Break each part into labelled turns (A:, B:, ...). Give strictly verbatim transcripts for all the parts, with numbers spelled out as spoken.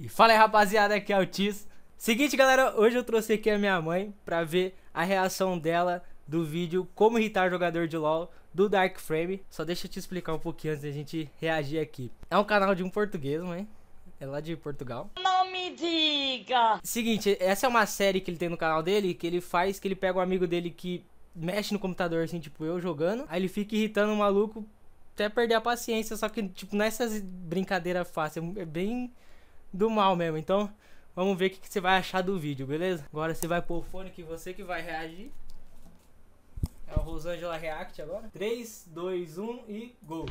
A: E fala aí, rapaziada, aqui é o Tis. Seguinte, galera, hoje eu trouxe aqui a minha mãe pra ver a reação dela do vídeo Como Irritar Jogador de LoL do Dark Frame. Só deixa eu te explicar um pouquinho antes da gente reagir aqui. É um canal de um português, mãe. É lá de Portugal.
B: Não me diga!
A: Seguinte, essa é uma série que ele tem no canal dele, que ele faz, que ele pega um amigo dele que mexe no computador, assim, tipo eu jogando. Aí ele fica irritando o maluco até perder a paciência, só que, tipo, nessas brincadeiras fáceis, é bem do mal mesmo. Então, vamos ver o que, que você vai achar do vídeo, beleza? Agora você vai pôr o fone, que você que vai reagir. É o Rosângela React agora. três, dois, um e gol.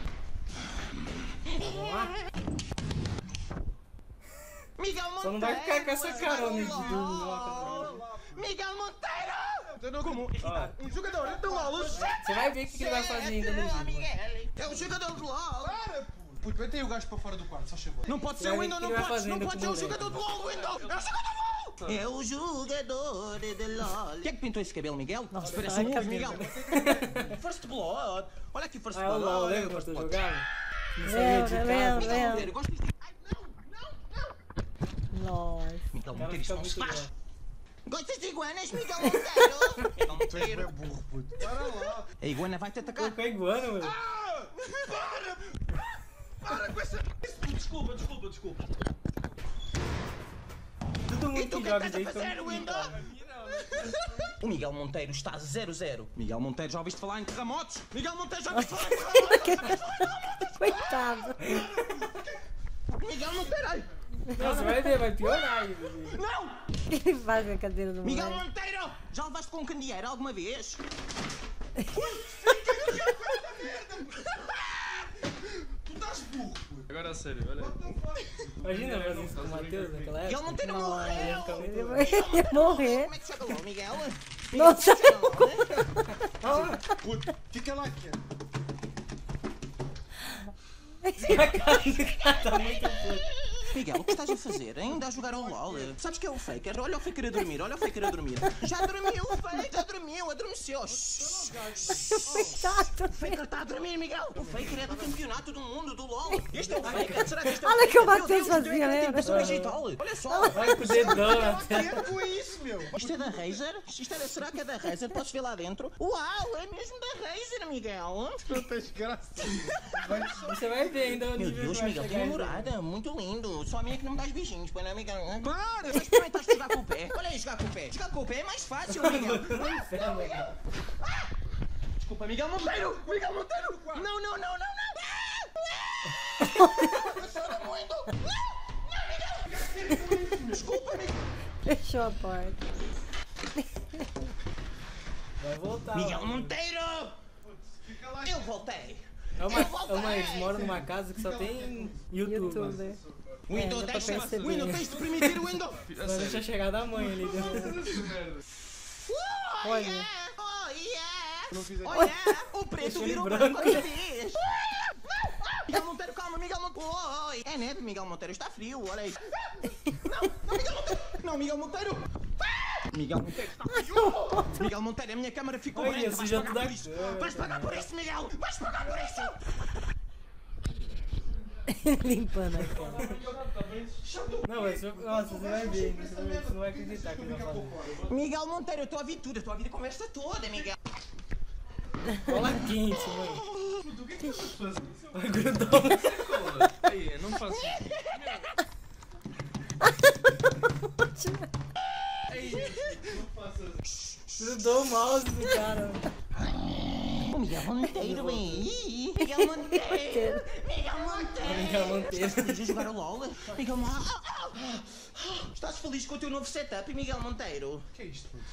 A: Vamos lá?
C: Miguel Monteiro,
A: só não vai ficar com essa carona de dormir.
C: Miguel Monteiro! Como
A: Ó,
C: um jogador de LoL.
A: você vai ver o que, que ele vai fazer ainda no vídeo.
C: É um jogador de LoL.
D: Para, puto, mete aí o gajo para fora do quarto, só chegou.
C: Não pode ser
A: Vai
C: o
A: ver
C: Windows,
A: o que
C: não
A: ele vai
C: pode,
A: fazer
C: não
A: ainda
C: pode
A: com
C: ser
A: o
C: o jogador de LoL, Windows. É o jogador de LoL. É o jogador de LoL. Quem é que pintou esse cabelo, Miguel? Nossa, parece um ovo, Miguel. First Blood. Olha aqui, First
A: Ah, é o
C: Blood.
A: LoL, lembra quando eu jogava? Não sabia de casa.
C: Miguel Monteiro, gosto disto. Ai, não, não, não.
B: Nossa.
C: Miguel
A: O cara
C: Monteiro, isto
A: fica
C: não se
A: muito
C: faz.
A: bom.
C: Gostas de iguanas, Miguel Monteiro? Miguel Monteiro.
D: É burro, puto. Para lá.
C: A iguana vai te atacar.
A: Pô, iguana, mano.
D: Ah, para! Para com essa... Desculpa, desculpa, desculpa.
A: Todo
C: E
A: mundo
C: tu
A: que
C: que
A: joga
C: estás a
A: isso aí
C: fazer, Windows? O Miguel Monteiro está zero zero. Miguel Monteiro, já ouviste falar em terremotos? Miguel Monteiro, já ouviste falar em terremotos?
B: Coitado.
C: Miguel Monteiro, ai.
A: Não, você vai ver, vai piorar aí.
C: Não!
B: Ele faz a cadeira do
C: Miguel
B: moleque.
C: Monteiro, já levaste com um candeeiro alguma vez?
D: Tu estás burro, puto.
E: Agora a sério, olha.
A: Imagina fazer isso com o Matheus naquela
C: Miguel
A: época.
C: Monteiro
B: Não,
C: morreu!
B: ele
A: fica muito
B: Ele
A: louco.
B: vai ia morrer.
C: Como é que chega lá, Miguel?
B: Nossa.
D: Puto, fica lá quieto.
A: A cara do cara tá muito puto.
C: Miguel, o que estás a fazer? Ainda a jogar ao LOL? Sabes que é o Faker? Olha o Faker a dormir, olha o Faker a dormir. Já dormiu, o Faker já dormiu, adormeceu.
B: Coitado.
C: O Faker está a dormir, Miguel. O Faker é do campeonato do mundo, do LOL. Este é o Faker, será que este é o
B: Olha que o
C: Faker?
B: Matheus
C: Meu Deus,
B: fazia,
C: tem
B: lembra?
C: impressão digital. Olha só.
A: Vai com o dedão até.
D: Que foi isso, meu?
C: Isto é da Razer? Isto é, será que é da Razer? Podes ver lá dentro? Uau, é mesmo da Razer, Miguel.
D: Não tens graça.
A: Você vai ver ainda o
C: Meu
A: nível
C: Deus,
A: que vai
C: Miguel, que
A: chegar aí.
C: namorada, muito lindo. Só a minha que não me dá os beijinhos, pois não é, Miguel?
D: Para!
C: Já experimentaste jogar com o pé? Olha aí, jogar com o pé. Jogar com o pé é mais fácil, Miguel. Desculpa, Miguel Monteiro! Miguel Monteiro! Não, não, não, não, não! Eu choro muito! Não! Não, Miguel! Desculpa, Miguel!
B: Fechou a porta.
A: Vai voltar.
C: Miguel
A: ó.
C: Monteiro!
D: Fica lá
C: Eu voltei!
A: É uma, é uma, eles moram numa casa que só tem YouTube.
B: Youtuber.
C: Windows,
B: dá pra
C: deixa...
B: perceber.
C: Windows, tens de permitir o Windows!
A: Mas deixa chegar da mãe ali.
E: merda.
C: Oh,
B: Olha.
C: yeah! Oh, yeah!
D: Não fiz
C: Oh,
D: aqui.
C: yeah! O preto
A: Deixa ele
C: virou
A: branco.
C: branco outra vez! Miguel Monteiro, calma, Miguel Monteiro! Oi! É neve, Miguel Monteiro, está frio, olha aí! Não, não, Miguel Monteiro! Não, Miguel Monteiro! Miguel Monteiro está frio! Miguel Monteiro, a minha câmera ficou
A: Olha,
C: branca, vais
A: suja
C: pagar
A: tudo
C: por
A: a
C: isso!
A: câmera.
C: Vais pagar por isso, Miguel! Vais pagar por isso!
B: Limpando a cara.
A: Não, mas você- nossa, você vai ver. Você, vai, você não vai acreditar que ele vai fazer.
C: Miguel Monteiro, eu estou a ouvir tudo, eu estou a ouvir a conversa toda, Miguel!
A: Cola quente, mano.
D: Puto, o que é que tu estás a fazer?
A: Vai grudar.
E: Cola. Aí, não faço isso.
D: Ei, não faças.
A: Grudou o mouse do cara.
C: O Miguel Monteiro, hein? Miguel Monteiro! Miguel Monteiro!
A: Miguel Monteiro.
C: Estás feliz a jogar o LOL? Miguel Monteiro! Estás feliz com o teu novo setup, Miguel Monteiro?
D: O que é isto, puto?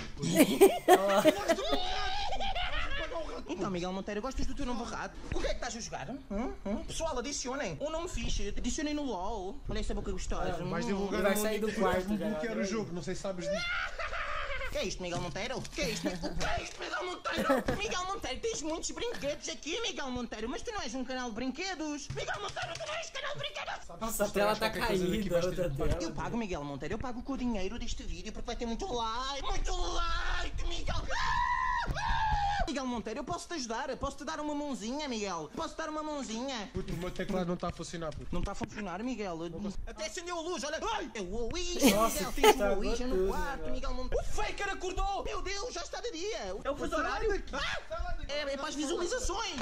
C: Então, Miguel Monteiro, gostas do teu novo rato? O que é que estás a jogar? Hum? Hum? Pessoal, adicionem. Um nome fixe. Adicionem no LOL. Olha essa boca gostosa.
D: Vais
C: Hum.
D: divulgar
A: Ele vai
D: no-
A: sair do quarto
D: Vou
A: já.
D: bloquear o jogo, não sei se sabes disso.
C: Que é isto, Miguel Monteiro? Que é isto? O que é isto, Miguel Monteiro? Miguel Monteiro, tens muitos brinquedos aqui, Miguel Monteiro, mas tu não és um canal de brinquedos. Miguel Monteiro, tu não és canal de brinquedos.
A: Nossa, a tela tá caída. A outra tela.
C: Eu pago, Miguel Monteiro, eu pago com o dinheiro deste vídeo porque vai ter muito like, muito like, Miguel. Miguel Monteiro, eu posso te ajudar. Posso te dar uma mãozinha, Miguel. Posso te dar uma mãozinha.
F: Puto, o meu teclado não está a funcionar, puto.
C: Não está a funcionar, Miguel. Até acendeu a luz, olha. Ai, é o Ouija,
A: Nossa,
C: Miguel. Tens o
A: estragou
C: Ouija no
A: tudo,
C: quarto,
A: Miguel.
C: Miguel Monteiro. O faker acordou. Meu Deus, já está de dia. É o fuso horário. Ah, é, é para as visualizações.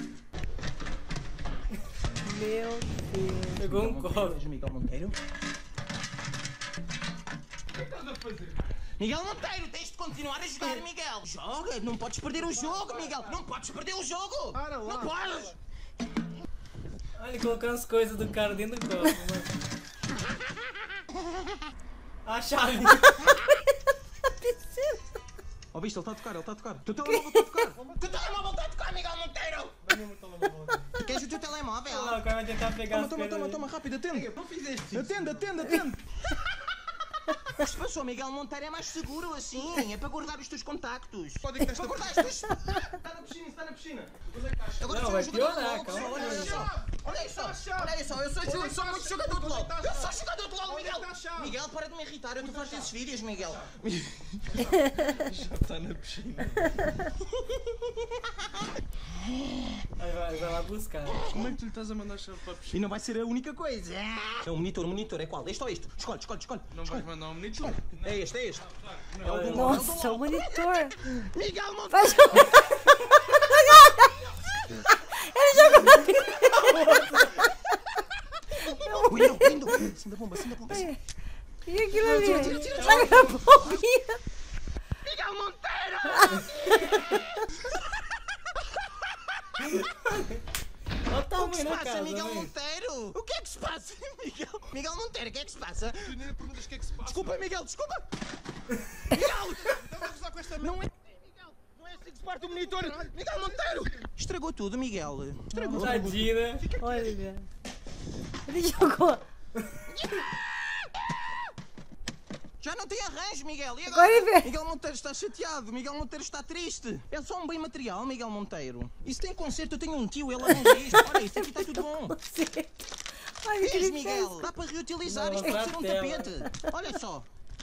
B: Meu Deus.
A: Pegou um copo.
C: Miguel Monteiro.
E: O que estás a fazer?
C: Miguel Monteiro, tens de continuar a jogar, Miguel. Joga, não podes perder o jogo, Miguel. Não podes perder o jogo.
F: Para lá.
C: Não podes.
A: Olha, ele colocando as coisas do cara dentro do copo, mano. A chave.
C: Ó, viste, ele está a tocar, ele está a tocar. O teu telemóvel está a tocar. O teu telemóvel está a tocar, Miguel Monteiro. Queres o teu telemóvel?
A: Olha lá, o cara vai tentar pegar
C: Toma,
A: as
C: toma,
A: coisas
C: toma,
A: ali.
C: toma, rápido, atende.
F: Não fizeste isso.
C: Atende, atende, atende. O que se passou, Miguel Monteiro? É mais seguro assim. É para guardar os teus contactos.
F: Pode que
C: Para
F: estás
C: guardar os teus...
F: Está na piscina, está na piscina.
C: Agora
A: Não,
C: sou
A: vai
C: um jogador de
A: piorar,
C: LOL,
A: calma.
C: pessoal, olha só. Olha só, olha só, eu sou, eu sou muito jogador de LOL. Eu sou jogador de LOL, Miguel. Miguel, para de me irritar, eu tu fazes esses vídeos, Miguel.
F: Já está na piscina.
A: Aí vai, vai lá buscar.
E: Como é que tu lhe estás a mandar a chave para a piscina?
C: E não vai ser a única coisa. É um monitor, um monitor, é qual? Este ou este? Escolhe, escolhe, escolhe.
E: Não vais mandar um monitor?
C: É este, é este.
A: É o do
B: Nossa, o monitor.
C: Miguel Monteiro.
B: Faz o... Ele jogou na
C: Window, window. Acenda a bomba, acenda a bomba.
B: E aquilo ali?
C: Tira, tira, tira.
B: Joga a bombinha.
C: Miguel Monteiro!
A: Olha o
C: O que
A: tamanho
C: se
A: da
C: passa,
A: casa,
C: Miguel
A: velho.
C: Monteiro? O que é que se passa, Miguel? Miguel Monteiro, o que é que se passa?
F: Tu nem perguntas o que é que se passa.
C: Desculpa, Miguel, desculpa! Miguel!
F: Estava a gozar com esta
C: Não é Miguel! Não é assim que se parte o monitor! Miguel Monteiro! Estragou tudo, Miguel. Estragou tudo.
A: Tadinho, né?
B: Olha. Ele jogou.
C: Já não tem arranjo, Miguel. E
B: Agora
C: agora?
B: vê.
C: Miguel Monteiro está chateado. Miguel Monteiro está triste. É só um bem material, Miguel Monteiro. Isso tem conserto. Eu tenho um tio, ele arranja isto. Olha, isto aqui está tudo bom.
B: Olha o que
C: Vês,
B: ele
C: Miguel?
B: fez.
C: Dá para reutilizar.
A: Não,
C: Isto pode ser um
A: tela.
C: tapete. Olha só.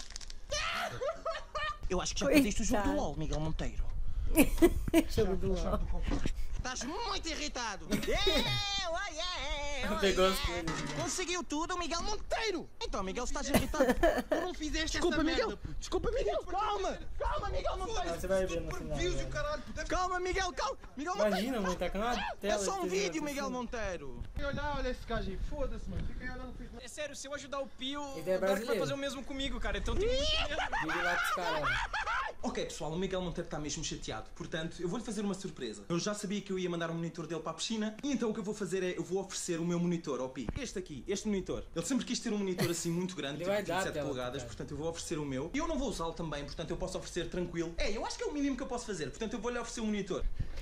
C: Eu acho que já perdeste o jogo do
B: Coitado.
C: LOL, Miguel Monteiro.
B: Jogo do LOL.
C: Estás muito irritado. É, ué, é, ué,
A: Pegou
C: é.
A: as coisas.
C: Conseguiu tudo, Miguel Monteiro. Então, Miguel, estás irritado.
F: Tu não fizeste
C: Desculpa,
F: essa
C: Miguel.
F: merda, puto.
C: Desculpa, Miguel. Calma. Calma, Miguel Monteiro.
A: Você vai ver no
F: Por
A: final.
F: views e o
A: velho.
F: caralho, puto. Deve
C: Calma, Miguel, calma. Miguel Monteiro.
A: Imagina, mano, tá com uma tela.
C: É só um
A: de T V
C: vídeo,
A: assim.
C: Miguel Monteiro.
F: Fiquem a olhar, olha esse gajo aí. Foda-se, mano. Fiquem a olhar, não fiz nada.
G: É sério, se eu ajudar o Pio,
A: Ele é
G: o Dark vai
A: brasileiro.
G: fazer o mesmo comigo, cara. Então tem muito medo.
A: Liga lá pros caras.
C: Ok, pessoal, o Miguel Monteiro está mesmo chateado. Portanto, eu vou-lhe fazer uma surpresa. Eu já sabia que eu ia mandar o monitor dele para a piscina. E então o que eu vou fazer é, eu vou oferecer o meu monitor ao Pi. Este aqui, este monitor. Ele sempre quis ter um monitor assim muito grande,
A: Ele
C: tipo
A: vai dar
C: vinte e sete
A: tela,
C: polegadas.
A: cara.
C: Portanto, eu vou oferecer o meu. E eu não vou usá-lo também, portanto, eu posso oferecer tranquilo. É, eu acho que é o mínimo que eu posso fazer. Portanto, eu vou-lhe oferecer um monitor.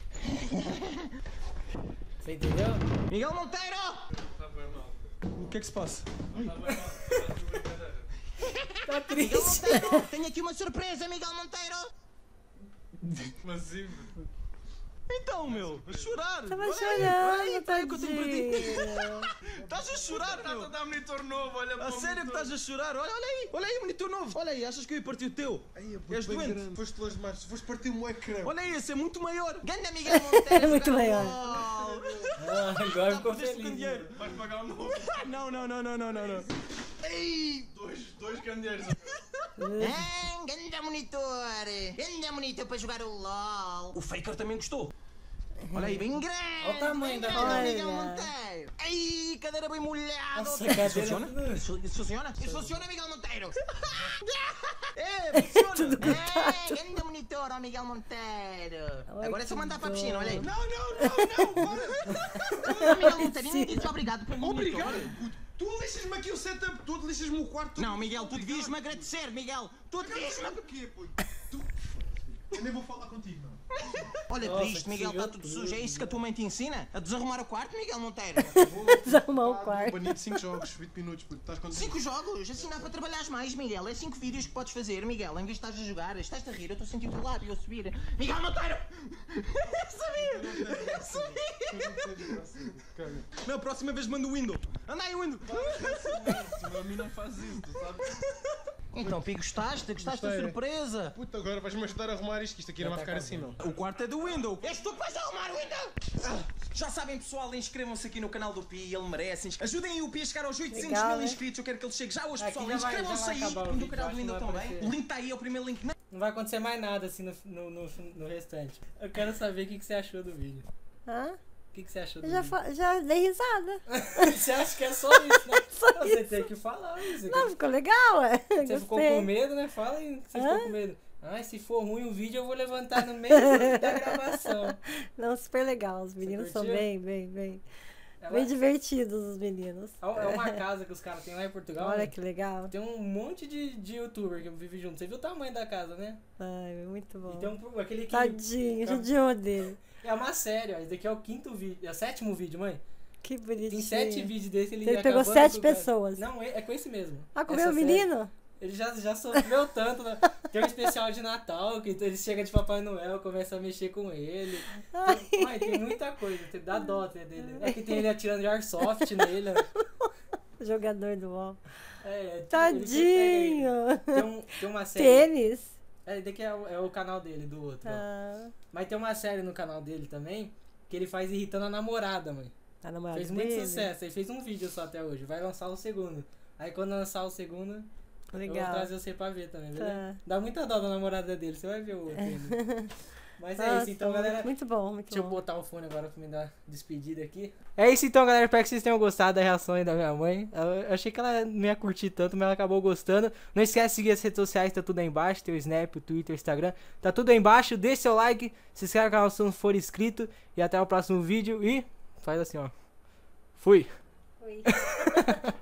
A: Você entendeu?
C: Miguel Monteiro!
E: Está bem mal.
C: O que é que se passa?
E: Está bem mal. Está tudo brincadeira.
A: Tá
C: Miguel
A: triste.
C: Monteiro! Tenho aqui uma surpresa, Miguel Monteiro!
E: Mas sim,
C: Então, meu, a chorar!
B: Tava
C: Olha aí,
B: chorando,
C: olha aí, peraí que eu tenho para ti.
B: tadinho.
C: Estás a chorar,
E: está a
C: meu!
E: dar monitor novo, olha para
C: A
E: o
C: sério que
E: monitor.
C: estás a chorar? Olha, olha aí! Olha aí o monitor novo! Olha aí, achas que eu ia partir o teu?
F: Aí, puto,
C: És
F: bem
C: doente?
F: grande. Foste longe demais. Foste partir o meu ecrã.
C: Olha aí, esse é muito maior! Ganda Miguel Monteiro!
B: É muito
C: jogar
B: maior.
C: LOL.
A: Ah, agora ficou
C: Perdeste com
A: feliz.
C: dinheiro!
E: Vais pagar um novo.
C: Não, não, não, não, não, não, não!
E: Ei! Dois, dois candeeiros.
C: Ah, ganda monitor! Ganda monitor para jogar o LOL! O Faker também gostou! Olha aí, bem grande!
A: Olha o tamanho da
C: bem grande,
B: cadeira.
C: Miguel Monteiro! Ai, cadeira bem molhada!
A: Nossa,
C: Isso
A: cadeira
C: funciona?
A: tudo-
C: Isso, isso funciona? Isso funciona, Miguel Monteiro! É, funciona!
B: Tudo
C: É, grande monitor, ó, Miguel Monteiro!
B: Ai,
C: Agora é só
B: que
C: mandar para a
B: dó.
C: piscina, olha aí!
F: Não, não, não, não. Para.
C: Miguel Monteiro, ninguém disse obrigado pelo monitor!
F: Obrigado, puto. Tu lixas-me aqui o setup todo, lixas-me o quarto.
C: Não, Miguel, tu devias-me agradecer, Miguel! Tu devias-me...
F: Sabe o quê, puto? Tu... Eu nem vou falar contigo, não.
C: Olha
A: Nossa,
C: para isto,
A: que
C: Miguel, está
A: sujou
C: tudo
A: tudo.
C: sujo. É isso que a tua mãe te ensina? A desarrumar o quarto, Miguel Monteiro?
B: Desarrumar o
F: Vou
B: quarto.
F: banir de cinco jogos, vinte minutos, puto. Estás contente?
C: Cinco jogos? Assim dá para trabalhares mais, Miguel. É cinco vídeos que podes fazer, Miguel. Em vez de estás a jogar, estás a rir, eu estou a sentir o teu lábio a subir. Miguel Monteiro! Eu sabia! Eu sabia!
F: Caga.
C: Na próxima vez manda o window. Anda aí, o window!
E: A mim não faz isso, tu sabes?
C: Então, Pi, gostaste? Gostaste da
F: Gostei.
C: surpresa?
F: Puta, agora vais-me ajudar a arrumar isto, que isto aqui não vai ficar assim, não.
G: O quarto é do Windows.
C: És tu que vais arrumar o Windows! Já sabem, pessoal, inscrevam-se aqui no canal do Pi, ele merece. Ajudem o Pi a chegar aos oitocentos
B: Legal,
C: mil
B: né?
C: inscritos. Eu quero que ele chegue já hoje,
A: Aqui
C: pessoal.
A: já vai-
C: Inscrevam-se
A: já vai
C: aí
A: acabar o
C: no
A: vídeo,
C: canal
A: acho
C: do
A: que não
C: Windows
A: vai
C: também.
A: aparecer.
C: O link está aí, é o primeiro link. na-
A: Não vai acontecer mais nada assim no, no, no, no restante. Eu quero saber o que, que você achou do vídeo.
B: Hã?
A: O que, que você achou do
B: Eu já,
A: vídeo?
B: fa- já dei risada.
A: Você acha que é só isso, né?
B: Só
A: Você
B: isso.
A: tem que falar isso.
B: Não, ficou legal, é.
A: Você ficou
B: Gostei.
A: com medo, né? Fala aí que você
B: Hã?
A: ficou com medo. Ah, se for ruim o vídeo, eu vou levantar no meio da gravação.
B: Não, super legal. Os meninos são
A: curtiu?
B: bem, bem, bem.
A: Ela-
B: Bem divertidos, os meninos.
A: É uma casa que os caras têm lá em Portugal.
B: Olha
A: né?
B: que legal.
A: Tem um monte de, de youtuber que vive junto. Você viu o tamanho da casa, né?
B: Ai, muito bom.
A: E tem um, aquele que.
B: Tadinho,
A: Tá-
B: judiou dele.
A: É uma série, ó. Esse daqui é o quinto vídeo. É o sétimo vídeo, mãe.
B: Que bonitinho.
A: Tem sete vídeos desse. Ele,
B: Ele pegou
A: acabando
B: sete
A: com o cara.
B: pessoas.
A: Não, é, é com esse mesmo.
B: Ah, comeu
A: Essa
B: o
A: série.
B: menino?
A: Ele já, já sofreu tanto. Né? Tem um especial de Natal que ele chega de Papai Noel, começa a mexer com ele. Tem, ai, tem muita coisa, tem, dá dó até dele. É que tem ele atirando de airsoft nele. Né?
B: Jogador do U O L.
A: É, ele
B: Tadinho.
A: Tem, um, tem uma série.
B: Tênis.
A: É, daqui é, o- é o canal dele, do outro. ó.
B: Ah,
A: Mas tem uma série no canal dele também que ele faz irritando a namorada, mãe.
B: a namorada
A: Fez muito
B: dele.
A: sucesso. Ele fez um vídeo só até hoje. Vai lançar o segundo. Aí quando lançar o segundo, eu vou
B: Legal.
A: trazer você pra ver também, beleza?
B: Tá.
A: Dá muita dó da namorada dele, você vai ver o outro ainda. Mas é
B: Nossa,
A: isso, então, galera.
B: Muito bom, muito
A: Deixa eu
B: bom.
A: botar o fone agora pra me dar despedida aqui. É isso então, galera. Espero que vocês tenham gostado da reação aí da minha mãe. Eu eu achei que ela não ia curtir tanto, mas ela acabou gostando. Não esquece de seguir as redes sociais, tá tudo aí embaixo. Tem o Snap, o Twitter, o Instagram. Tá tudo aí embaixo. Deixe seu like, se inscreve no canal se não for inscrito. E até o próximo vídeo. E faz assim, ó. Fui.
B: Oi.